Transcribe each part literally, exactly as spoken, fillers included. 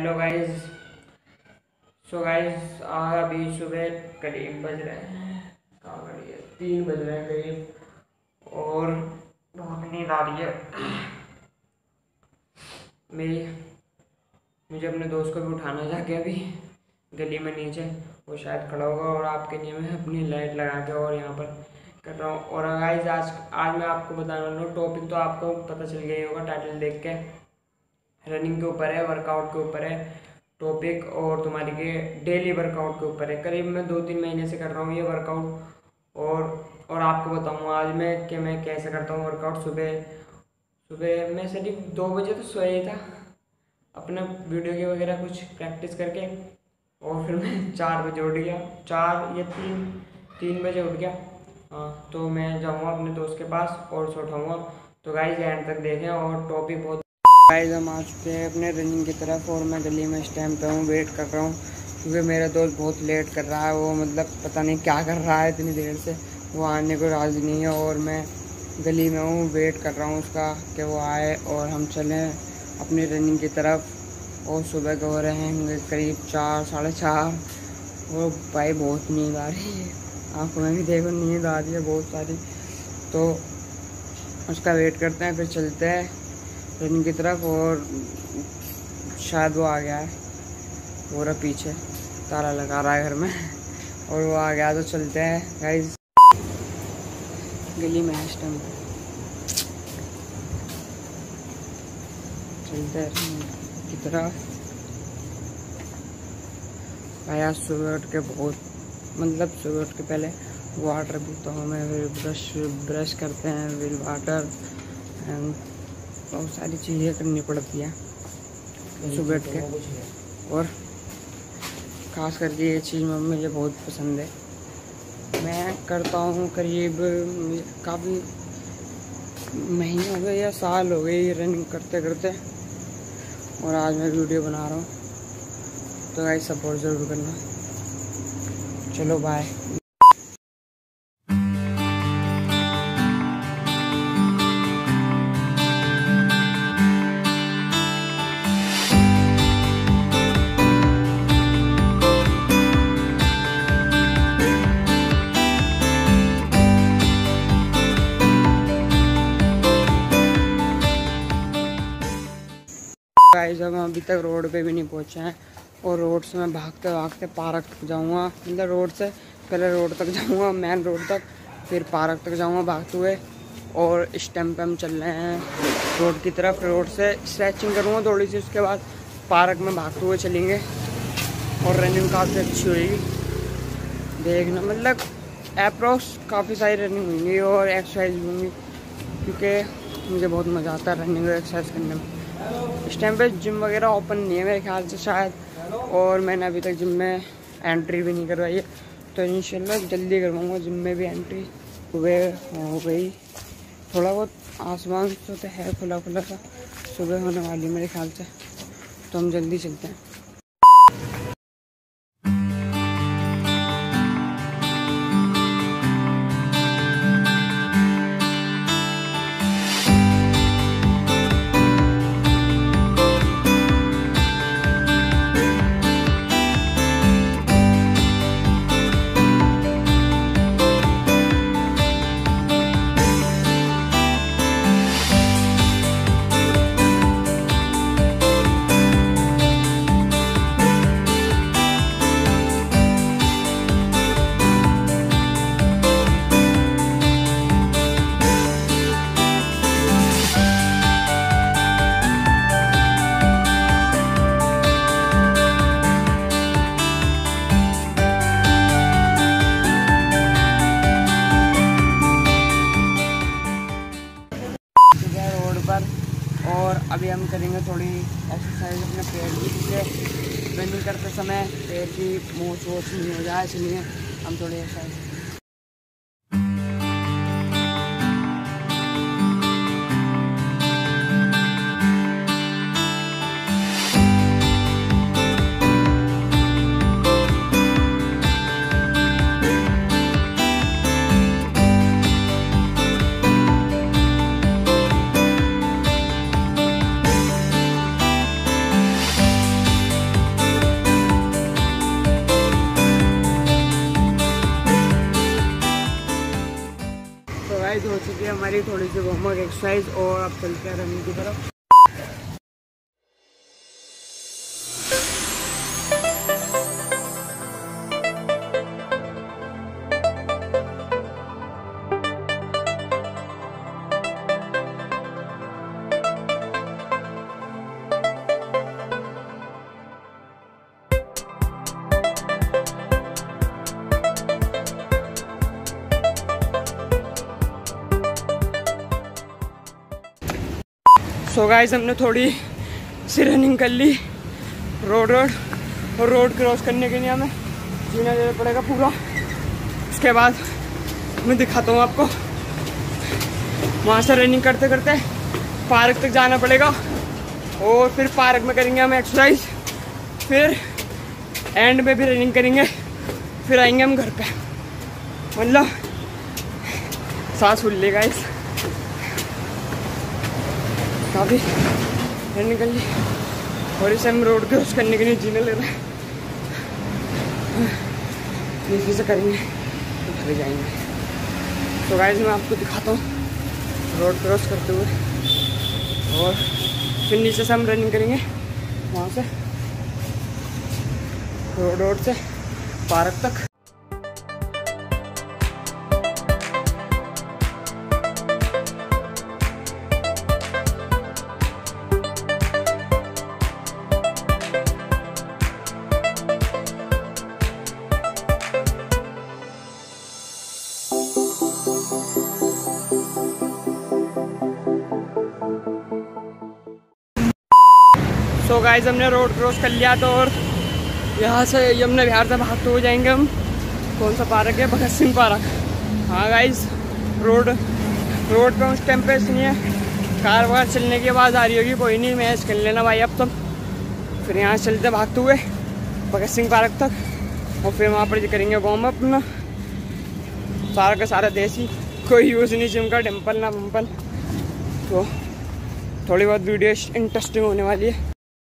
Hello guys. So guys अभी सुबह करीब बज रहे हैं, कहाँ बज रही है, तीन बज रहे हैं करीब, और बहुत नींद आ रही है मेरी। मुझे अपने दोस्त को भी उठाना है जाके, अभी गली में नीचे वो शायद खड़ा होगा, और आपके लिए मैं अपनी लाइट लगा के और यहाँ पर कर रहा हूँ। और गाइस आज आज मैं आपको बताने वाला हूँ टॉपिक, तो आपको पता चल गया ही होगा टाइटल देख के। रनिंग के ऊपर है, वर्कआउट के ऊपर है टॉपिक, और तुम्हारी के डेली वर्कआउट के ऊपर है। करीब मैं दो तीन महीने से कर रहा हूँ ये वर्कआउट, और और आपको बताऊँगा आज मैं कि मैं कैसे करता हूँ वर्कआउट। सुबह सुबह मैं सिर्फ दो बजे तो सोया ही था, अपना वीडियो के वगैरह कुछ प्रैक्टिस करके, और फिर मैं चार बजे उठ गया, चार या तीन तीन बजे उठ गया। हाँ, तो मैं जाऊँगा अपने दोस्त के पास और उसे उठाऊँगा। तो गाइस एंड तक देखें, और टॉपिक बहुत। गाइस हम आ चुके हैं अपने रनिंग की तरफ, और मैं गली में इस टाइम पे हूँ, वेट कर रहा हूँ क्योंकि मेरा दोस्त बहुत लेट कर रहा है। वो मतलब पता नहीं क्या कर रहा है इतनी देर से, वो आने को राज़ी नहीं है, और मैं गली में हूँ, वेट कर रहा हूँ उसका कि वो आए और हम चलें अपनी रनिंग की तरफ। और सुबह के हो रहे हैं करीब चार साढ़े चार, और भाई बहुत नींद आ रही है, आँखों में भी देखो नींद आ रही है बहुत सारी। तो उसका वेट करते हैं, फिर चलते हैं रनिंग की तरफ। और शायद वो आ गया है, वो रहा पीछे ताला लगा रहा है घर में, और वो आ गया तो चलते हैं गाइस। गली में इस टाइम चलते हैं रनिंग की तरफ। भाई आज सुबह उठ के बहुत मतलब सुबह उठ के पहले वाटर पीता हूँ मैं, फिर ब्रश ब्रश करते हैं, फिर वाटर एंड बहुत सारी चीज़ें करनी पड़ती है सुबह उठ के। और ख़ास करके ये चीज़ मुझे बहुत पसंद है, मैं करता हूँ करीब काफ़ी महीने हो गए या साल हो गए ये रनिंग करते करते, और आज मैं वीडियो बना रहा हूँ। तो गाइस सपोर्ट ज़रूर करना। चलो बाय। गाइस हम अभी तक रोड पे भी नहीं पहुंचे हैं, और रोड से मैं भागते भागते पार्क तक जाऊंगा। मतलब रोड से पहले रोड तक जाऊंगा, मेन रोड तक, फिर पार्क तक जाऊंगा भागते हुए। और इस टाइम पे हम चल रहे हैं रोड की तरफ, रोड से स्ट्रेचिंग करूंगा थोड़ी सी, उसके बाद पार्क में भागते हुए चलेंगे, और रनिंग काफ़ी अच्छी होगी देखना। मतलब अप्रोक्स काफ़ी सारी रनिंग होंगी और एक्सरसाइज भी होंगी, क्योंकि मुझे बहुत मज़ा आता है रनिंग और एक्सरसाइज करने में। इस टाइम पे जिम वगैरह ओपन नहीं है मेरे ख्याल से शायद, और मैंने अभी तक जिम में एंट्री भी नहीं करवाई है, तो इंशाल्लाह जल्दी करवाऊँगा जिम में भी एंट्री। सुबह हो गई, थोड़ा बहुत आसमान तो है खुला खुला सा, सुबह होने वाली मेरे ख्याल से, तो हम जल्दी चलते हैं। और अभी हम करेंगे थोड़ी एक्सरसाइज अपने पेट की, इसलिए रनिंग करते समय पेट की मोच वोच नहीं हो जाए, इसलिए हम थोड़ी एक्सरसाइज। वार्म अप एक्सरसाइज और अब चलते हैं रनिंग की तरफ। सो गाइस हमने थोड़ी सी रनिंग कर ली रोड रोड और रोड क्रॉस करने के लिए हमें जीना लेना पड़ेगा पूरा। उसके बाद मैं दिखाता हूँ आपको, वहाँ से रनिंग करते करते पार्क तक जाना पड़ेगा और फिर पार्क में करेंगे हम एक्सरसाइज, फिर एंड में भी रनिंग करेंगे, फिर आएंगे हम घर पे। मतलब सांस फूल लेगा इस काफ़ी रनिंग कर ली और इसे हम रोड क्रॉस करने के लिए जीने ले रहे हैं। नीचे से करेंगे तो घर जाएंगे। तो गाइस मैं आपको दिखाता हूँ रोड क्रॉस करते हुए और फिर नीचे से हम रनिंग करेंगे वहाँ से रोड रोड से पार्क तक। तो गाइस हमने रोड क्रॉस कर लिया तो और यहाँ से यमुना विहार से भागते हुए जाएंगे हम। कौन सा पार्क है? भगत सिंह पार्क। हाँ गाइस रोड रोड पे उस टाइम पे सुनिए कार वार चलने की आवाज़ आ रही होगी, कोई नहीं मैच खेल लेना भाई अब तक। फिर यहाँ से चलते भागते हुए भगत सिंह पार्क तक और फिर वहाँ पर करेंगे वार्म अप अपना। सारा का सारा देसी, कोई यूज़ नहीं जिम का, टेम्पल ना वम्पल। तो थोड़ी बहुत वीडियो इंटरेस्टिंग होने वाली है।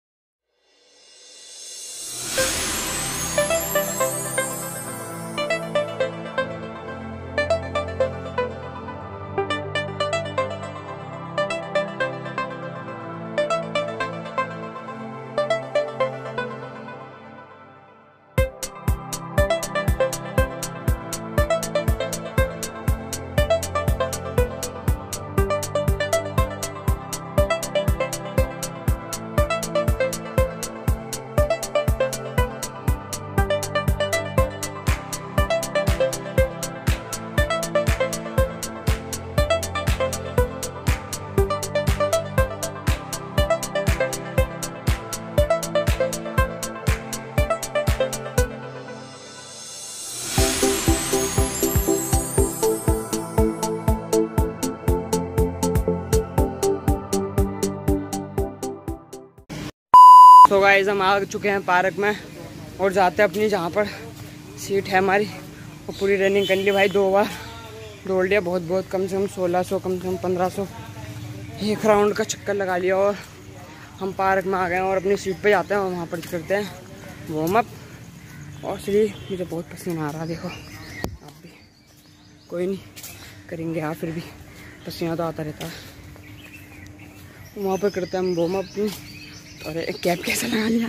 तो गाइस हम आ चुके हैं पार्क में और जाते हैं अपनी जहाँ पर सीट है हमारी। और पूरी रनिंग कर ली भाई, दो बार दौड़ लिया, बहुत बहुत कम से कम सोलह सौ कम से कम पंद्रह सौ एक राउंड का चक्कर लगा लिया। और हम पार्क में आ गए हैं और अपनी सीट पे जाते हैं और वहाँ पर करते हैं वार्म अप। और इसलिए मुझे बहुत पसीना आ रहा है, देखो आप भी। कोई नहीं करेंगे यार, फिर भी पसीना तो आता रहता है। वहाँ पर करते हैं हम वार्म अप। और एक कैप कैसा लगा लिया,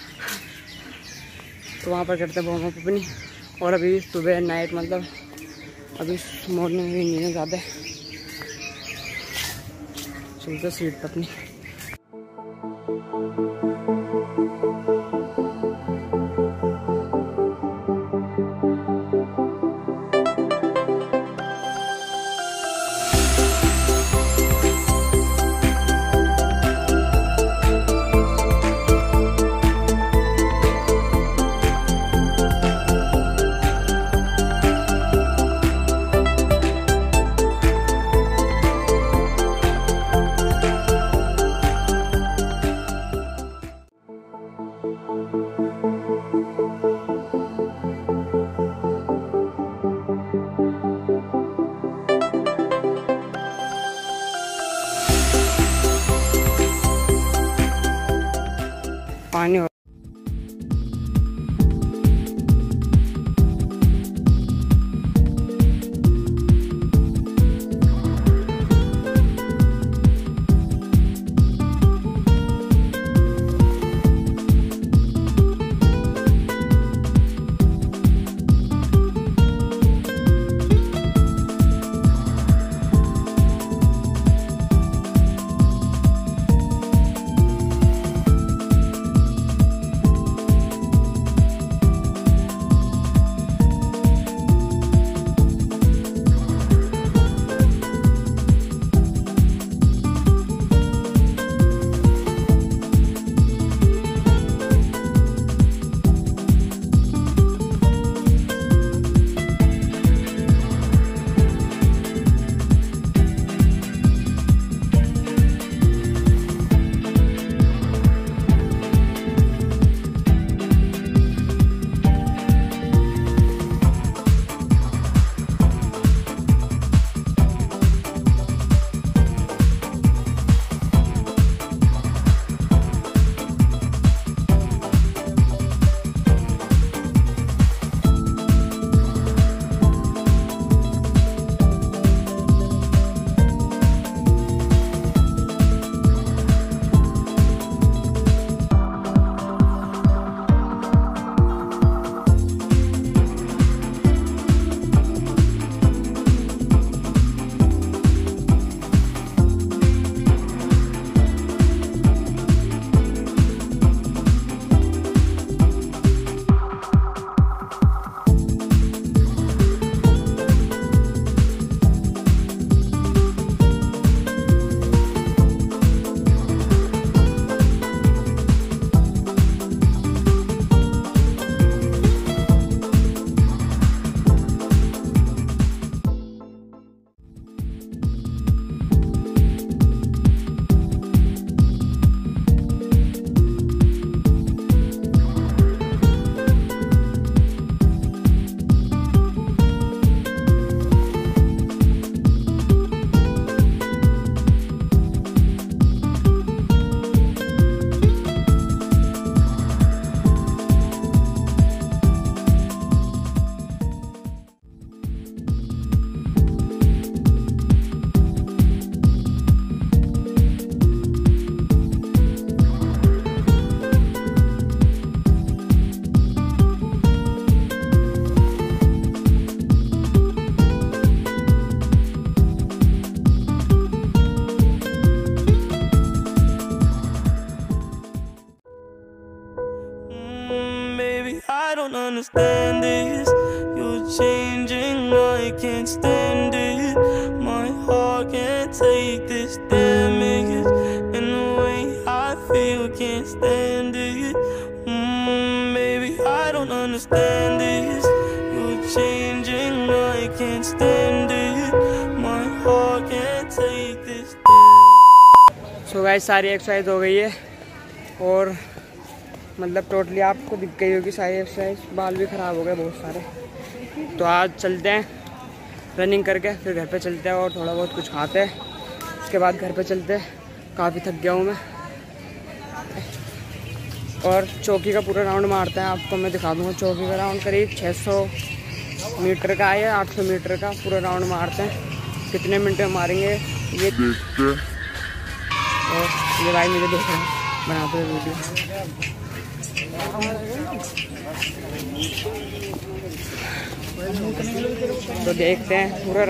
तो वहाँ पर करते हैं वार्म अप अपनी। और अभी सुबह नाइट मतलब अभी मॉर्निंग में नहीं है ज़्यादा, चलते सीट पर अपनी। पानी हो don't understand this. You're changing, I can't stand it. My heart can't take this damage, and the way I feel can't stand it. Mm, baby, I don't understand this. You're changing, I can't stand it. My heart can't take this. So guys सारी exercise हो गई है और मतलब totally आपको दिख गई होगी सारी एक्सरसाइज। बाल भी ख़राब हो गए बहुत सारे। तो आज चलते हैं रनिंग करके, फिर घर पे चलते हैं और थोड़ा बहुत कुछ खाते हैं, उसके बाद घर पे चलते हैं। काफ़ी थक गया हूँ मैं। और चौकी का पूरा राउंड मारते हैं, आपको मैं दिखा दूँगा। चौकी का राउंड करीब छः सौ मीटर का है, आठ सौ मीटर का पूरा राउंड मारते हैं। कितने मिनट में मारेंगे ये देखते हैं। और ये भाई मुझे देख रहे हैं बनाते हुए वीडियो। तो देखते हैं पूरा।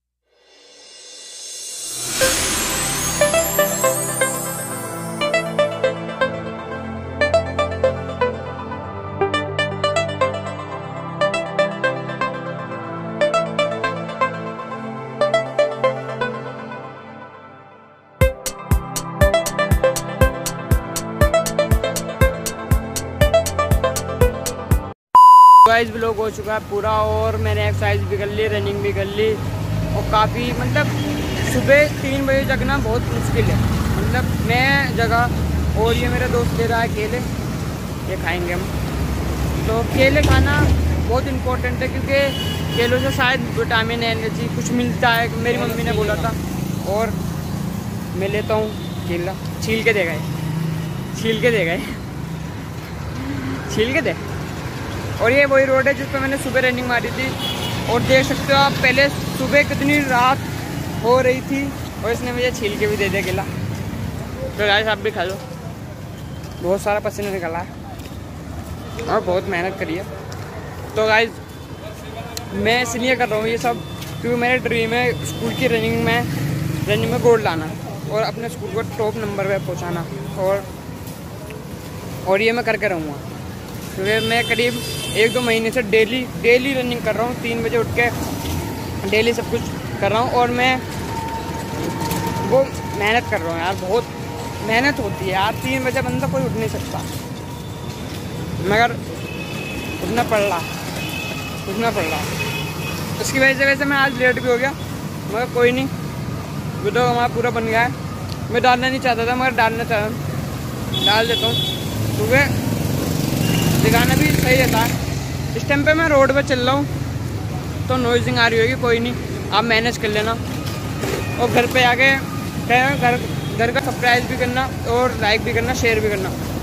एक्सरसाइज ब्लॉग हो चुका है पूरा और मैंने एक्सरसाइज भी कर ली, रनिंग भी कर ली। और काफ़ी मतलब सुबह तीन बजे जगना बहुत मुश्किल है। मतलब मैं जगह और ये मेरा दोस्त ले रहा है केले, ये खाएंगे हम। तो केले खाना बहुत इम्पोर्टेंट है क्योंकि केलों से शायद विटामिन एनर्जी कुछ मिलता है, मेरी मम्मी ने बोला था। और मैं लेता हूँ केला, छील के दे गए, छील के दे गए, छील के दे। और ये वही रोड है जिस पर मैंने सुबह रनिंग मारी थी। और देख सकते हो आप पहले सुबह कितनी रात हो रही थी और इसने मुझे छील के भी दे दिया केला। तो गाइस आप भी खा लो। बहुत सारा पसीना निकला है और बहुत मेहनत करी है। तो गाइस मैं इसलिए कर रहा हूँ ये सब क्योंकि मेरा ड्रीम है स्कूल की रनिंग में रनिंग में गोल्ड लाना और अपने स्कूल को टॉप नंबर पे पहुँचाना। और और ये मैं करके रहूँगा क्योंकि मैं करीब एक दो महीने से डेली डेली रनिंग कर रहा हूँ। तीन बजे उठ के डेली सब कुछ कर रहा हूँ और मैं वो मेहनत कर रहा हूँ यार। बहुत मेहनत होती है यार, तीन बजे बंदा कोई उठ नहीं सकता, मगर उठना पड़ रहा उठना पड़ रहा उसकी वजह से। वैसे मैं आज लेट भी हो गया मगर कोई नहीं, वीडियो हमारा पूरा बन गया है। मैं डालना नहीं चाहता था मगर डालना चाह डाल देता हूँ क्योंकि दिखाना भी सही रहता है। इस टाइम पे मैं रोड पे चल रहा हूँ तो नॉइजिंग आ रही होगी, कोई नहीं आप मैनेज कर लेना। और घर पे आके घर घर का सब्सक्राइब भी करना और लाइक भी करना, शेयर भी करना।